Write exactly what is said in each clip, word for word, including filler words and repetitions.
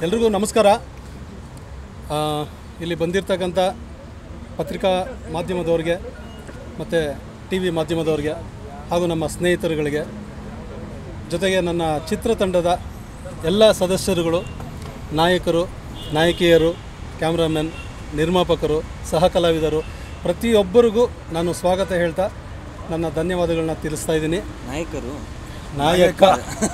ಎಲ್ರಿಗೂ ನಮಸ್ಕಾರ. ಇಲ್ಲಿ ಬಂದಿರತಕ್ಕಂಥ ಪತ್ರಿಕಾ ಮಾಧ್ಯಮದವರಿಗೆ ಮತ್ತು ಟಿ ವಿ ಮಾಧ್ಯಮದವರಿಗೆ ಹಾಗೂ ನಮ್ಮ ಸ್ನೇಹಿತರುಗಳಿಗೆ, ಜೊತೆಗೆ ನನ್ನ ಚಿತ್ರತಂಡದ ಎಲ್ಲ ಸದಸ್ಯರುಗಳು, ನಾಯಕರು, ನಾಯಕಿಯರು, ಕ್ಯಾಮ್ರಾಮನ್, ನಿರ್ಮಾಪಕರು, ಸಹ ಕಲಾವಿದರು, ಪ್ರತಿಯೊಬ್ಬರಿಗೂ ನಾನು ಸ್ವಾಗತ ಹೇಳ್ತಾ ನನ್ನ ಧನ್ಯವಾದಗಳನ್ನ ತಿಳಿಸ್ತಾ ಇದ್ದೀನಿ. ನಾಯಕರು ನಾಯಕ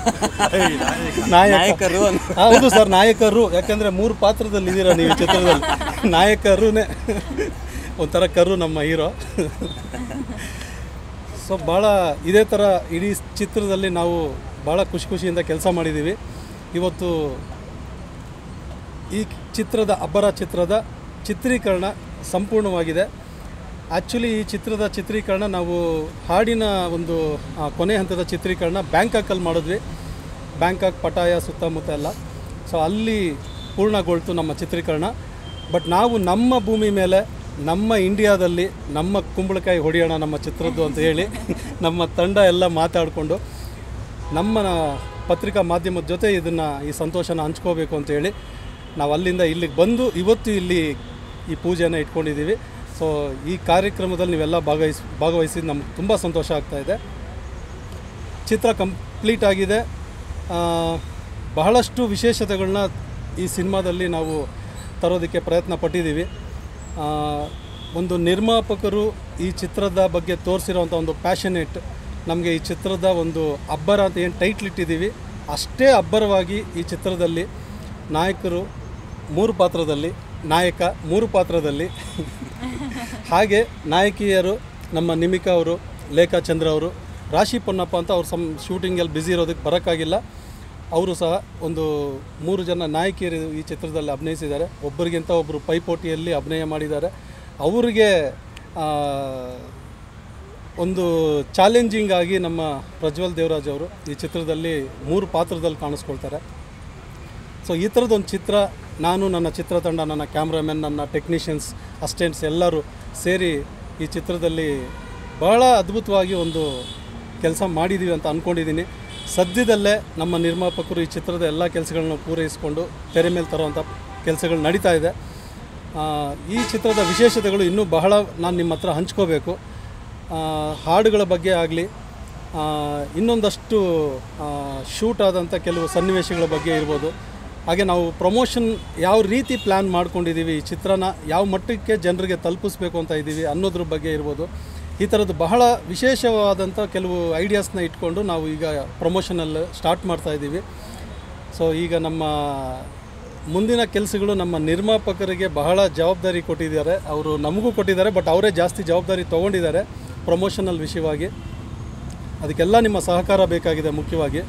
ನಾಯಕರು ಹೌದು ಸರ್, ನಾಯಕರು. ಯಾಕೆಂದರೆ ಮೂರು ಪಾತ್ರದಲ್ಲಿ ಇದ್ದೀರಾ ನೀವು ಚಿತ್ರದಲ್ಲಿ. ನಾಯಕರುನೇ ಒಂಥರ ಕರು ನಮ್ಮ ಹೀರೋ. ಸೊ ಭಾಳ ಇದೇ ಥರ ಇಡೀ ಚಿತ್ರದಲ್ಲಿ ನಾವು ಭಾಳ ಖುಷಿ ಖುಷಿಯಿಂದ ಕೆಲಸ ಮಾಡಿದ್ದೀವಿ. ಇವತ್ತು ಈ ಚಿತ್ರದ ಅಬ್ಬರ ಚಿತ್ರದ ಚಿತ್ರೀಕರಣ ಸಂಪೂರ್ಣವಾಗಿದೆ. ಆ್ಯಕ್ಚುಲಿ ಈ ಚಿತ್ರದ ಚಿತ್ರೀಕರಣ ನಾವು ಹಾಡಿನ ಒಂದು ಕೊನೆ ಹಂತದ ಚಿತ್ರೀಕರಣ ಬ್ಯಾಂಕಾಕಲ್ಲಿ ಮಾಡಿದ್ವಿ. ಬ್ಯಾಂಕಾಕ್, ಪಟಾಯ ಸುತ್ತಮುತ್ತ ಎಲ್ಲ. ಸೊ ಅಲ್ಲಿ ಪೂರ್ಣಗೊಳ್ತು ನಮ್ಮ ಚಿತ್ರೀಕರಣ. ಬಟ್ ನಾವು ನಮ್ಮ ಭೂಮಿ ಮೇಲೆ, ನಮ್ಮ ಇಂಡಿಯಾದಲ್ಲಿ ನಮ್ಮ ಕುಂಬಳಕಾಯಿ ಹೊಡೆಯೋಣ ನಮ್ಮ ಚಿತ್ರದ್ದು ಅಂತ ಹೇಳಿ ನಮ್ಮ ತಂಡ ಎಲ್ಲ ಮಾತಾಡಿಕೊಂಡು ನಮ್ಮ ಪತ್ರಿಕಾ ಮಾಧ್ಯಮದ ಜೊತೆ ಇದನ್ನು ಈ ಸಂತೋಷನ ಹಂಚ್ಕೋಬೇಕು ಅಂತೇಳಿ ನಾವು ಅಲ್ಲಿಂದ ಇಲ್ಲಿಗೆ ಬಂದು ಇವತ್ತು ಇಲ್ಲಿ ಈ ಪೂಜೆಯನ್ನು ಇಟ್ಕೊಂಡಿದ್ದೀವಿ. ಸೊ ಈ ಕಾರ್ಯಕ್ರಮದಲ್ಲಿ ನೀವೆಲ್ಲ ಭಾಗವಹಿಸಿ ಭಾಗವಹಿಸಿ ನಮ್ಗೆ ತುಂಬ ಸಂತೋಷ ಆಗ್ತಾಯಿದೆ. ಚಿತ್ರ ಕಂಪ್ಲೀಟ್ ಆಗಿದೆ. ಬಹಳಷ್ಟು ವಿಶೇಷತೆಗಳನ್ನ ಈ ಸಿನಿಮಾದಲ್ಲಿ ನಾವು ತರೋದಕ್ಕೆ ಪ್ರಯತ್ನ ಪಟ್ಟಿದ್ದೀವಿ. ಒಂದು ನಿರ್ಮಾಪಕರು ಈ ಚಿತ್ರದ ಬಗ್ಗೆ ತೋರಿಸಿರೋವಂಥ ಒಂದು ಪ್ಯಾಷನೇಟ್, ನಮಗೆ ಈ ಚಿತ್ರದ ಒಂದು ಅಬ್ಬರ ಅಂತ ಏನು ಟೈಟ್ಲ್ ಇಟ್ಟಿದ್ದೀವಿ, ಅಷ್ಟೇ ಅಬ್ಬರವಾಗಿ ಈ ಚಿತ್ರದಲ್ಲಿ ನಾಯಕರು ಮೂರು ಪಾತ್ರದಲ್ಲಿ, ನಾಯಕ ಮೂರು ಪಾತ್ರದಲ್ಲಿ, ಹಾಗೆ ನಾಯಕಿಯರು ನಮ್ಮ ನಿಮಿಕಾ ಅವರು, ಲೇಖಾ ಚಂದ್ರ ಅವರು, ರಾಶಿ ಪೊನ್ನಪ್ಪ ಅಂತ ಅವ್ರು ಸಮ್ ಶೂಟಿಂಗಲ್ಲಿ ಬ್ಯುಸಿ ಇರೋದಕ್ಕೆ ಬರೋಕ್ಕಾಗಿಲ್ಲ. ಅವರು ಸಹ ಒಂದು ಮೂರು ಜನ ನಾಯಕಿಯರು ಈ ಚಿತ್ರದಲ್ಲಿ ಅಭಿನಯಿಸಿದ್ದಾರೆ. ಒಬ್ಬರಿಗಿಂತ ಒಬ್ಬರು ಪೈಪೋಟಿಯಲ್ಲಿ ಅಭಿನಯ ಮಾಡಿದ್ದಾರೆ. ಅವರಿಗೆ ಒಂದು ಚಾಲೆಂಜಿಂಗ್ ಆಗಿ ನಮ್ಮ ಪ್ರಜ್ವಲ್ ದೇವರಾಜ್ ಅವರು ಈ ಚಿತ್ರದಲ್ಲಿ ಮೂರು ಪಾತ್ರದಲ್ಲಿ ಕಾಣಿಸ್ಕೊಳ್ತಾರೆ. ಸೊ ಈ ಥರದೊಂದು ಚಿತ್ರ ನಾನು, ನನ್ನ ಚಿತ್ರತಂಡ, ನನ್ನ ಕ್ಯಾಮ್ರಾಮನ್, ನನ್ನ ಟೆಕ್ನಿಷಿಯನ್ಸ್, ಅಸಿಸ್ಟೆಂಟ್ಸ್ ಎಲ್ಲರೂ ಸೇರಿ ಈ ಚಿತ್ರದಲ್ಲಿ ಭಾಳ ಅದ್ಭುತವಾಗಿ ಒಂದು ಕೆಲಸ ಮಾಡಿದ್ದೀವಿ ಅಂತ ಅಂದ್ಕೊಂಡಿದ್ದೀನಿ. ಸದ್ಯದಲ್ಲೇ ನಮ್ಮ ನಿರ್ಮಾಪಕರು ಈ ಚಿತ್ರದ ಎಲ್ಲ ಕೆಲಸಗಳನ್ನ ಪೂರೈಸಿಕೊಂಡು ತೆರೆ ಮೇಲೆ ತರುವಂಥ ಕೆಲಸಗಳು ನಡೀತಾ ಇದೆ. ಈ ಚಿತ್ರದ ವಿಶೇಷತೆಗಳು ಇನ್ನೂ ಬಹಳ ನಾನು ನಿಮ್ಮ ಹತ್ರ ಹಂಚ್ಕೋಬೇಕು. ಹಾಡುಗಳ ಬಗ್ಗೆ ಆಗಲಿ, ಇನ್ನೊಂದಷ್ಟು ಶೂಟ್ ಆದಂಥ ಕೆಲವು ಸನ್ನಿವೇಶಗಳ ಬಗ್ಗೆ ಇರ್ಬೋದು. ಹಾಗೆ ನಾವು ಪ್ರಮೋಷನ್ ಯಾವ ರೀತಿ ಪ್ಲ್ಯಾನ್ ಮಾಡ್ಕೊಂಡಿದ್ದೀವಿ, ಈ ಚಿತ್ರನ ಯಾವ ಮಟ್ಟಕ್ಕೆ ಜನರಿಗೆ ತಲುಪಿಸ್ಬೇಕು ಅಂತ ಇದ್ದೀವಿ ಅನ್ನೋದ್ರ ಬಗ್ಗೆ ಇರ್ಬೋದು. ಈ ಥರದ್ದು ಬಹಳ ವಿಶೇಷವಾದಂಥ ಕೆಲವು ಐಡಿಯಾಸ್ನ ಇಟ್ಕೊಂಡು ನಾವು ಈಗ ಪ್ರಮೋಷನಲ್ಲಿ ಸ್ಟಾರ್ಟ್ ಮಾಡ್ತಾಯಿದ್ದೀವಿ. ಸೊ ಈಗ ನಮ್ಮ ಮುಂದಿನ ಕೆಲಸಗಳು ನಮ್ಮ ನಿರ್ಮಾಪಕರಿಗೆ ಬಹಳ ಜವಾಬ್ದಾರಿ ಕೊಟ್ಟಿದ್ದಾರೆ. ಅವರು ನಮಗೂ ಕೊಟ್ಟಿದ್ದಾರೆ, ಬಟ್ ಅವರೇ ಜಾಸ್ತಿ ಜವಾಬ್ದಾರಿ ತೊಗೊಂಡಿದ್ದಾರೆ ಪ್ರಮೋಷನಲ್ ವಿಷಯವಾಗಿ. ಅದಕ್ಕೆಲ್ಲ ನಿಮ್ಮ ಸಹಕಾರ ಬೇಕಾಗಿದೆ ಮುಖ್ಯವಾಗಿ.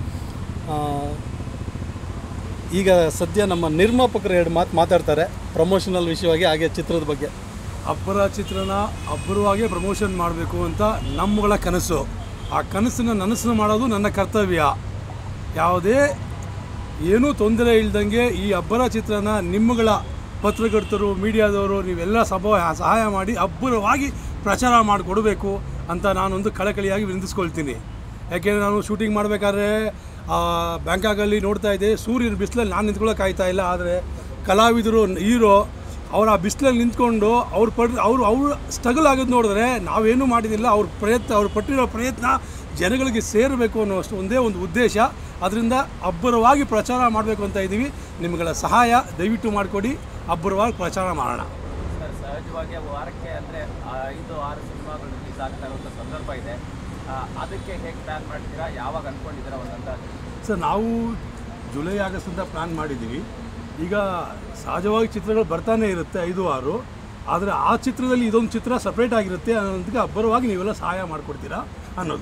ಈಗ ಸದ್ಯ ನಮ್ಮ ನಿರ್ಮಾಪಕರು ಎರಡು ಮಾತು ಮಾತಾಡ್ತಾರೆ ಪ್ರಮೋಷನಲ್ ವಿಷಯವಾಗಿ, ಹಾಗೆ ಚಿತ್ರದ ಬಗ್ಗೆ. ಅಬ್ಬರ ಚಿತ್ರನ ಅಬ್ಬರವಾಗಿ ಪ್ರಮೋಷನ್ ಮಾಡಬೇಕು ಅಂತ ನಮ್ಮಗಳ ಕನಸು. ಆ ಕನಸನ್ನು ನನಸು ಮಾಡೋದು ನನ್ನ ಕರ್ತವ್ಯ. ಯಾವುದೇ ಏನೂ ತೊಂದರೆ ಇಲ್ದಂಗೆ ಈ ಅಬ್ಬರ ಚಿತ್ರನ ನಿಮ್ಮಗಳ ಪತ್ರಕರ್ತರು, ಮೀಡಿಯಾದವರು ನೀವೆಲ್ಲ ಸಭಾ ಸಹಾಯ ಮಾಡಿ ಅಬ್ಬರವಾಗಿ ಪ್ರಚಾರ ಮಾಡಿಕೊಡಬೇಕು ಅಂತ ನಾನೊಂದು ಕಳಕಳಿಯಾಗಿ ವಿನಂತಿಸ್ಕೊಳ್ತೀನಿ. ಯಾಕೆಂದರೆ ನಾನು ಶೂಟಿಂಗ್ ಮಾಡಬೇಕಾದ್ರೆ ಬ್ಯಾಂಕಾಕಲ್ಲಿ ನೋಡ್ತಾ ಇದ್ದೆ, ಸೂರ್ಯನ ಬಿಸಿಲಲ್ಲಿ ನಾನು ನಿಂತ್ಕೊಳ್ಳೋಕೆ ಆಯ್ತಾ ಇಲ್ಲ. ಆದರೆ ಕಲಾವಿದರು, ಹೀರೋ ಅವ್ರು ಆ ಬಿಸಿಲಲ್ಲಿ ನಿಂತ್ಕೊಂಡು ಅವ್ರು ಪಡ್ ಅವರು ಅವ್ರು ಸ್ಟ್ರಗಲ್ ಆಗೋದು ನೋಡಿದ್ರೆ ನಾವೇನೂ ಮಾಡಿದಿಲ್ಲ. ಅವ್ರ ಪ್ರಯತ್ನ, ಅವ್ರು ಪಟ್ಟಿರೋ ಪ್ರಯತ್ನ ಜನಗಳಿಗೆ ಸೇರಬೇಕು ಅನ್ನೋ ಅಷ್ಟು ಒಂದೇ ಒಂದು ಉದ್ದೇಶ. ಅದರಿಂದ ಅಬ್ಬರವಾಗಿ ಪ್ರಚಾರ ಮಾಡಬೇಕು ಅಂತ ಇದ್ದೀವಿ. ನಿಮ್ಮಗಳ ಸಹಾಯ ದಯವಿಟ್ಟು ಮಾಡಿಕೊಡಿ, ಅಬ್ಬರವಾಗಿ ಪ್ರಚಾರ ಮಾಡೋಣ. ಸರ್, ಸಹಜವಾಗಿ ವಾರಕ್ಕೆ ಅಂದರೆ ಐದು ಆರು ಸಿನಿಮಾಗಳು ರಿಲೀಸ್ ಆಗ್ತಾ ಇರುವಂಥ ಸಂದರ್ಭ ಇದೆ. ಅದಕ್ಕೆ ಹೇಗೆ ಪ್ಲ್ಯಾನ್ ಮಾಡ್ತೀರಾ, ಯಾವಾಗ ಅಂದ್ಕೊಂಡಿದ್ದೀರಾ ಒಂದಂತ? ಸರ್, ನಾವು ಜುಲೈ ಆಗಸ್ಟ್ ಅಂತ ಪ್ಲ್ಯಾನ್ ಮಾಡಿದ್ದೀವಿ. ಈಗ ಸಹಜವಾಗಿ ಚಿತ್ರಗಳು ಬರ್ತಾನೆ ಇರುತ್ತೆ ಐದು ಆರು, ಆದರೆ ಆ ಚಿತ್ರದಲ್ಲಿ ಇದೊಂದು ಚಿತ್ರ ಸಪ್ರೇಟ್ ಆಗಿರುತ್ತೆ ಅನ್ನೋದಕ್ಕೆ ಅಬ್ಬರವಾಗಿ ನೀವೆಲ್ಲ ಸಹಾಯ ಮಾಡಿಕೊಡ್ತೀರಾ ಅನ್ನೋದು.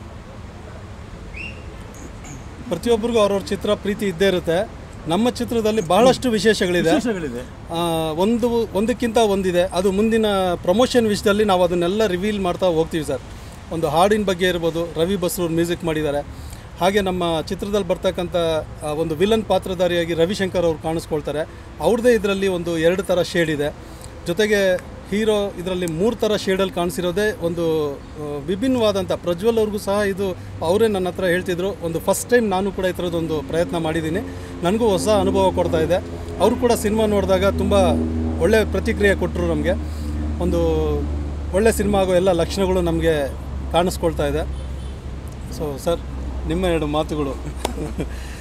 ಪ್ರತಿಯೊಬ್ಬರಿಗೂ ಅವ್ರವ್ರ ಚಿತ್ರ ಪ್ರೀತಿ ಇದ್ದೇ ಇರುತ್ತೆ. ನಮ್ಮ ಚಿತ್ರದಲ್ಲಿ ಬಹಳಷ್ಟು ವಿಶೇಷಗಳಿದೆ ವಿಶೇಷಗಳಿದೆ ಒಂದು ಒಂದಕ್ಕಿಂತ ಒಂದಿದೆ. ಅದು ಮುಂದಿನ ಪ್ರಮೋಷನ್ ವಿಷಯದಲ್ಲಿ ನಾವು ಅದನ್ನೆಲ್ಲ ರಿವೀಲ್ ಮಾಡ್ತಾ ಹೋಗ್ತೀವಿ ಸರ್. ಒಂದು ಹಾಡಿನ ಬಗ್ಗೆ ಇರ್ಬೋದು, ರವಿ ಬಸ್ರೂರು ಮ್ಯೂಸಿಕ್ ಮಾಡಿದ್ದಾರೆ. ಹಾಗೆ ನಮ್ಮ ಚಿತ್ರದಲ್ಲಿ ಬರ್ತಕ್ಕಂಥ ಒಂದು ವಿಲನ್ ಪಾತ್ರಧಾರಿಯಾಗಿ ರವಿಶಂಕರ್ ಅವರು ಕಾಣಿಸ್ಕೊಳ್ತಾರೆ. ಅವ್ರದ್ದೇ ಇದರಲ್ಲಿ ಒಂದು ಎರಡು ಥರ ಶೇಡ್ ಇದೆ. ಜೊತೆಗೆ ಹೀರೋ ಇದರಲ್ಲಿ ಮೂರು ಥರ ಶೇಡಲ್ಲಿ ಕಾಣಿಸಿರೋದೇ ಒಂದು ವಿಭಿನ್ನವಾದಂಥ ಪ್ರಜ್ವಲ್ ಅವ್ರಿಗೂ ಸಹ ಇದು ಅವರೇ ನನ್ನ ಹತ್ರ ಹೇಳ್ತಿದ್ರು, ಒಂದು ಫಸ್ಟ್ ಟೈಮ್ ನಾನು ಕೂಡ ಈ ಥರದ್ದೊಂದು ಪ್ರಯತ್ನ ಮಾಡಿದ್ದೀನಿ, ನನಗೂ ಹೊಸ ಅನುಭವ ಕೊಡ್ತಾ ಇದೆ. ಅವರು ಕೂಡ ಸಿನಿಮಾ ನೋಡಿದಾಗ ತುಂಬ ಒಳ್ಳೆಯ ಪ್ರತಿಕ್ರಿಯೆ ಕೊಟ್ಟರು. ನಮಗೆ ಒಂದು ಒಳ್ಳೆ ಸಿನಿಮಾ ಆಗೋ ಎಲ್ಲ ಲಕ್ಷಣಗಳು ನಮಗೆ ಕಾಣಿಸ್ಕೊಳ್ತಾ ಇದೆ. ಸೊ ಸರ್, ನಿಮ್ಮ ಎರಡು ಮಾತುಗಳು.